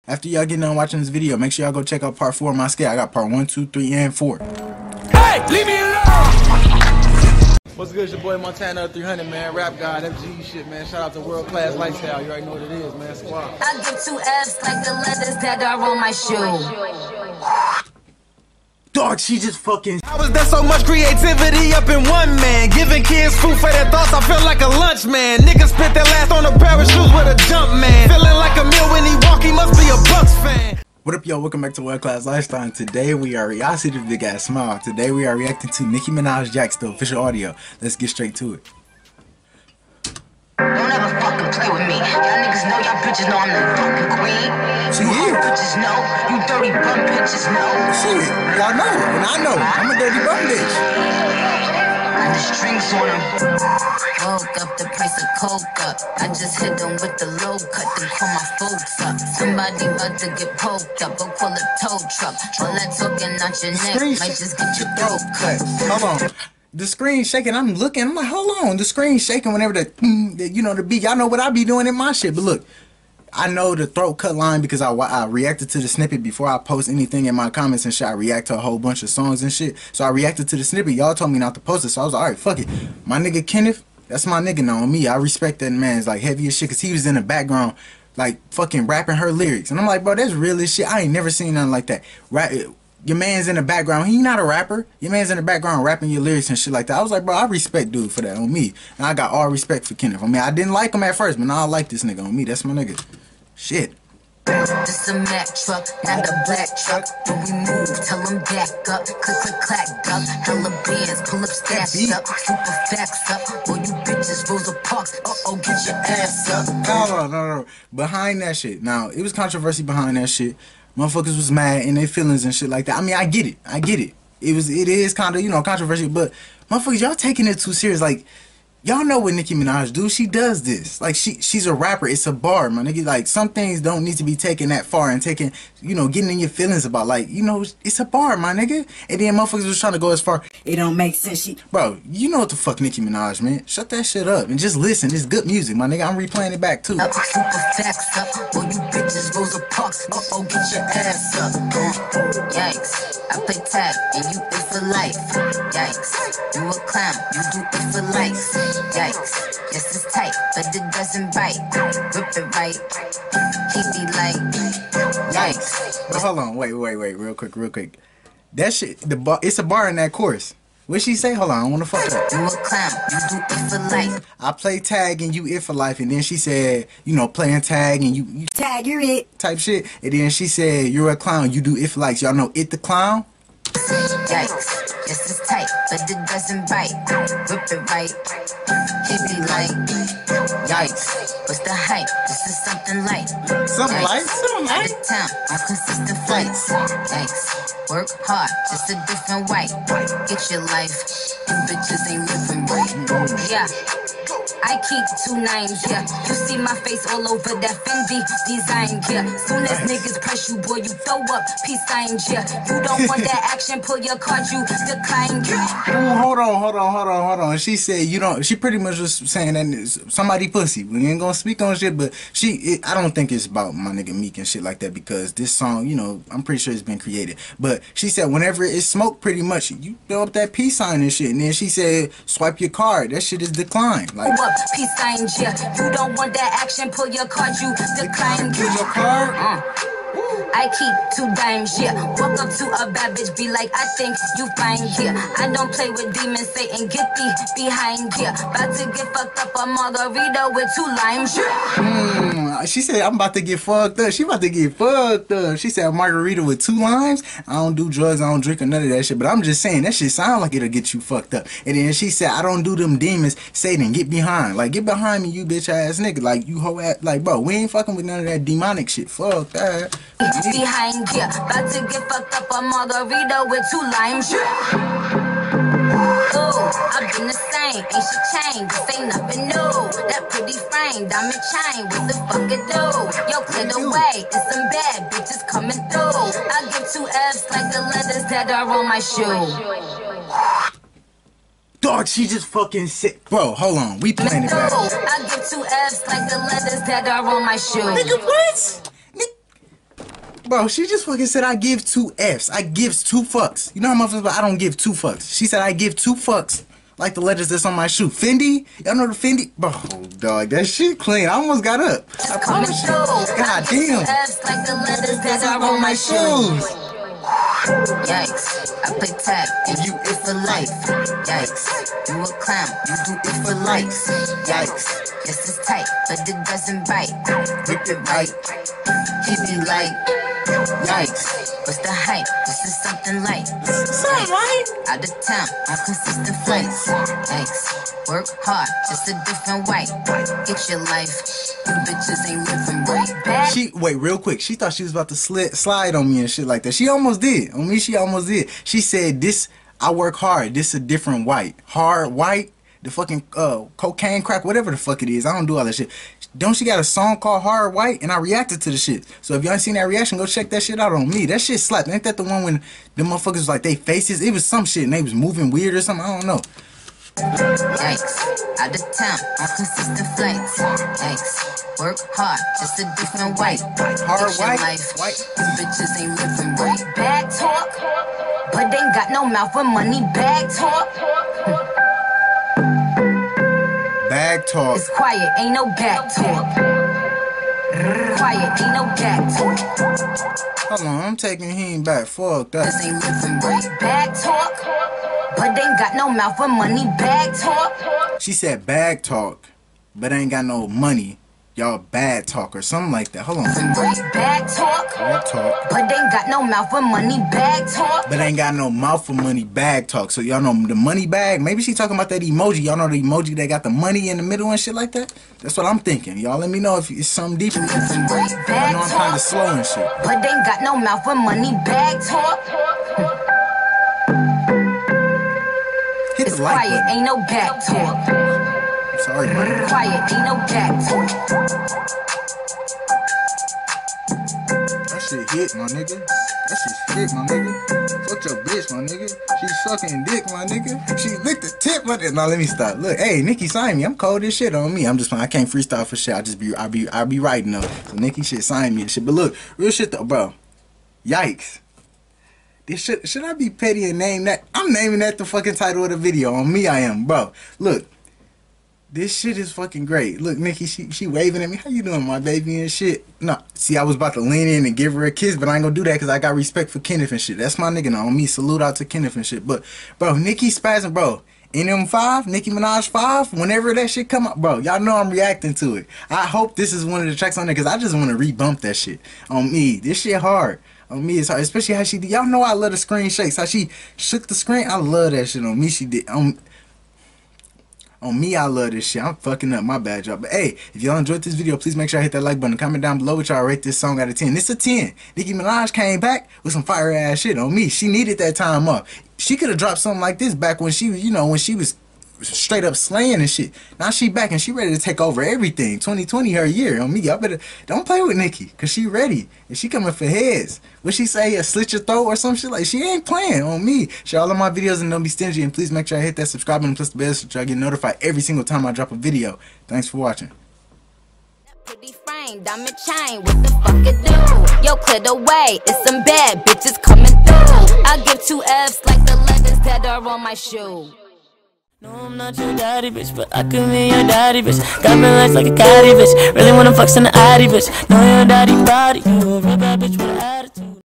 After y'all get done watching this video, make sure y'all go check out part 4 of my skit. I got part 1, 2, 3, and 4. Hey, leave me alone! What's good? It's your boy Montana 300, man. Rap God, FG shit, man. Shout out to World Class Lifestyle. You already know what it is, man. Squad. I give 2 F's like the letters that are on my shoe. Dog, she just fucking... I was there so much creativity up in one man. Giving kids food for their thoughts, I feel like a lunch man. Niggas spit their last on a pair of shoes with a jump man. Feeling like a meal when he walk, he must be a Bucks fan. What up, y'all? Welcome back to World Class Lifestyle. And today we are... Y'all see the big ass smile. Today we are reacting to Nicki Minaj Jax, the official audio. Let's get straight to it. Don't ever fucking play with me. Y'all niggas know, y'all bitches know I'm the fucking queen. She You is. bitches know, you dirty bum bitches know. Shit, y'all know, and I know. I'm a dirty bum bitch. Got the strings on them. Woke up the price of coca. I just hit them with the low cut, then call my folks up. Somebody about to get poked up, go call a tow truck. All that talking out your neck might just get your throat cut. Hold on. The screen shaking. I'm looking. I'm like, hold on. The screen shaking whenever the beat. Y'all know what I be doing in my shit. But look, I know the throat cut line because I reacted to the snippet before I post anything in my comments and shit. I react to a whole bunch of songs and shit. So I reacted to the snippet. Y'all told me not to post it. So I was like, all right, fuck it. My nigga Kenneth, that's my nigga now on me. I respect that man. It's like heavy as shit because he was in the background like fucking rapping her lyrics. And I'm like, bro, that's real as shit. I ain't never seen nothing like that. Your man's in the background. He not a rapper. Your man's in the background rapping your lyrics and shit like that. I was like, bro, I respect dude for that on me. And I got all respect for Kenneth. I mean, I didn't like him at first, but now I like this nigga on me. That's my nigga. Shit. This a Mack truck, not a black truck. When we move, tell them back up. Click, click, clack, up. Hella bands, pull up, stash up. Super facts up. All you bitches, Rosa Parks. Uh-oh, get your ass up. No. Behind that shit. Now, it was controversy behind that shit. Motherfuckers was mad in their feelings and shit like that. I mean, I get it. It is kind of, controversial, but motherfuckers, y'all taking it too serious. Like, y'all know what Nicki Minaj do. She does this. Like, she's a rapper. It's a bar, my nigga. Like, some things don't need to be taken that far and taken, getting in your feelings about, like, it's a bar, my nigga. And then motherfuckers was trying to go as far. It don't make sense. Bro, you know what the fuck Nicki Minaj, man. Shut that shit up and just listen. It's good music, my nigga. I'm replaying it back, too. Up, super facts up. All you bitches, Rosa Parks. Uh-oh, get your ass up. Yikes. I play tag and you it for life. Yikes. You a clown. You do it for likes. Yikes, yes it's tight, but it doesn't bite. Rip it right, he be like, yikes. But hold on, wait, real quick. That shit, it's a bar in that chorus. What she say? Hold on, I wanna fuck up. You a clown, you do it for life. I play tag and you it for life, and then she said, playing tag and you tag, you're it. Type shit, and then she said, you're a clown, you do it for likes. Y'all know it the clown? Yikes, yes it's tight, but it doesn't bite. Rip it right, he be like, yikes. What's the hype? This is something light. Something light? Out of town on consistent flights. Yikes. Work hard, just a different way. Get your life. You bitches ain't living right. Yeah. I keep 2 names, yeah. You see my face all over that Fendi design, yeah. Soon as niggas press you, boy, you throw up peace signs, yeah. You don't want that action, pull your card, you decline, yeah. Ooh, hold on. She said she pretty much was saying that somebody pussy. We ain't gonna speak on shit, but I don't think it's about my nigga Meek and shit like that because this song, I'm pretty sure it's been created. But she said whenever it's smoke, pretty much, you throw up that peace sign and shit. And then she said, swipe your card. That shit is declined. Like, peace signs, yeah. You don't want that action, pull your card, you decline. Pull your card? I keep 2 dimes, yeah. Walk up to a bad bitch, be like, I think you fine, yeah. I don't play with demons, Satan, get thee behind, yeah. About to get fucked up a margarita with 2 limes, yeah. She said, I'm about to get fucked up. She about to get fucked up. She said, margarita with 2 limes. I don't do drugs, I don't drink or none of that shit. But I'm just saying, that shit sound like it'll get you fucked up. And then she said, I don't do them demons. Satan, get behind. Like, get behind me, you bitch ass nigga. Like, you hoe ass. Like, bro, we ain't fucking with none of that demonic shit. Fuck that. Behind, yeah. About to get fucked up a margarita with 2 limes, yeah. Ooh, I've been the same, ain't she changed? This ain't nothing new. That pretty frame, diamond chain, what the fuck it do? Yo, clear the way, it's some bad bitches coming through. I give 2 F's like the letters that are on my shoe. Dog, she just fucking sick. Bro, hold on, we playing it back. I give 2 F's like the letters that are on my shoe. Nigga, what? Bro, she just fucking said I give 2 Fs. I gives 2 fucks. You know how motherfuckers, but I don't give 2 fucks. She said I give 2 fucks. Like the letters that's on my shoe. Fendi? Y'all know the Fendi? Bro, dog, that shit clean. I almost got up. I promise you. God damn. Like the letters that are on my shoes. Yikes, I play tag and you it for life. Yikes, you a clown, you do it for likes. Yikes, this is tight, but it doesn't bite. Rip it right, he be like, yikes, what's the hype? This is something light. Something right? Out of town, on consistent flights. Yikes, work hard, just a different white. Get your life, you bitches ain't living right. She, wait, real quick, she thought she was about to slide on me and shit like that. She almost did. On me, she almost did. She said, this, I work hard. This a different white. Hard white, the fucking cocaine crack, whatever the fuck it is. I don't do all that shit. Don't she got a song called Hard White? And I reacted to the shit. So if y'all ain't seen that reaction, go check that shit out on me. That shit slapped. Ain't that the one when the motherfuckers was like, they faces? It was some shit and they was moving weird or something. I don't know. Yikes, out of town, on consistent flights. Yikes, work hard, just a different white. Hard white, white. Bitches ain't living right. Bag talk, but ain't got no mouth for money. Bag talk. Bag talk. It's quiet, ain't no back talk. Quiet, ain't no back talk. Hold on, I'm taking him back. Fuck that. This ain't living right. Bag talk, but ain't got no mouth for money. Bag talk. She said bag talk, but ain't got no money. Y'all bad talk or something like that. Hold on. Bag talk. Bag talk. But ain't got no mouth for money. Bag talk. But ain't got no mouth for money. Bag talk. So y'all know the money bag. Maybe she talking about that emoji. Y'all know the emoji that got the money in the middle and shit like that. That's what I'm thinking. Y'all let me know if it's something deeper. I know I'm kind of slow and shit. But ain't got no mouth for money. Bag talk. Hit the like quiet, button. ain't no back talk. Sorry, man. Quiet, ain't no back talk. That shit hit, my nigga. That shit hit, my nigga. Fuck your bitch, my nigga. She sucking dick, my nigga. She licked the tip, my nigga. Now let me stop. Look, hey, Nikki signed me. I'm cold as shit on me. I'm just I can't freestyle for shit. I'll be writing though. So Nikki shit signed me and shit. But look, real shit though, bro. Yikes. This should I be petty and name that? I'm naming that the fucking title of the video. On me, I am, bro. Look. This shit is fucking great. Look, Nikki, she waving at me. How you doing, my baby and shit? No, see, I was about to lean in and give her a kiss, but I ain't gonna do that because I got respect for Kenneth and shit. That's my nigga now. On me, salute out to Kenneth and shit. But, bro, Nikki spazzing, bro. NM5, Nicki Minaj 5, whenever that shit come up, bro, y'all know I'm reacting to it. I hope this is one of the tracks on there because I just want to rebump that shit. On me, this shit hard. On me, it's hard. Especially how she did. Y'all know I love the screen shakes. How she shook the screen. I love that shit. On me, she did. On me, I love this shit. I'm fucking up. My bad, y'all. But hey, if y'all enjoyed this video, please make sure I hit that like button. Comment down below what y'all rate this song out of 10. It's a 10. Nicki Minaj came back with some fire ass shit on me. She needed that time off. She could have dropped something like this back when she was, you know, when she was straight up slaying and shit. Now she back and she ready to take over everything. 2020 her year. On me, y'all better don't play with Nicki, cause she ready and she coming for heads. What she say? Slit your throat or some shit? Like, she ain't playing. On me. Share all of my videos and don't be stingy. And please make sure I hit that subscribe button and press the bell so y'all get notified every single time I drop a video. Thanks for watching. Pretty frame, diamond chain, what the fuck it do? Yo, clear the way, it's some bad bitches coming through. I give 2 F's like the letters that are on my shoe. No, I'm not your daddy, bitch, but I can be your daddy, bitch. Got me legs like a caddy, bitch. Really wanna flex on the addy, bitch. Know your daddy body, you a real bad bitch with an addy.